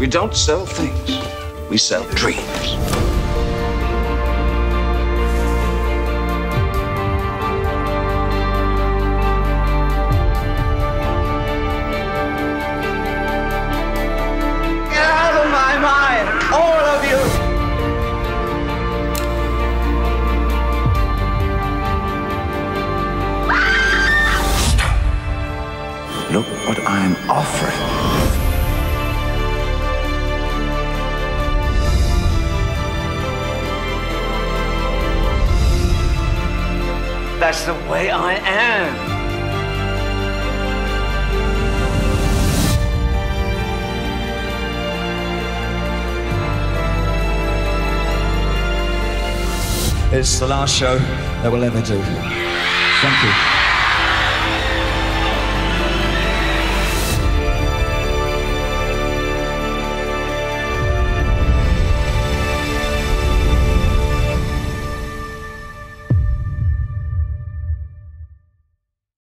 We don't sell things, we sell dreams. Get out of my mind, all of you! Look what I'm offering. That's the way I am. It's the last show that we'll ever do. Thank you.